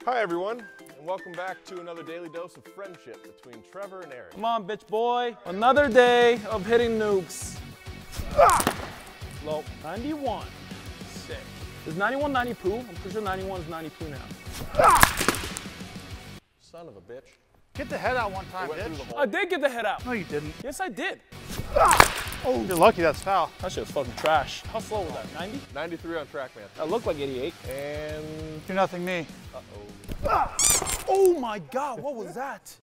Hi everyone, and welcome back to another daily dose of friendship between Trevor and Eric. Come on, bitch boy. Another day of hitting nukes. Low. 91. Sick. Is 91 90 poo? I'm pretty sure 91 is 90 poo now. Son of a bitch. Get the head out one time, bitch. I did get the head out. No, you didn't. Yes, I did. Oh, you're lucky that's foul. That shit was fucking trash. How slow was that? 90? 93 on TrackMan. That looked like 88. And... Do nothing me. uh-oh. Oh my God, what was that?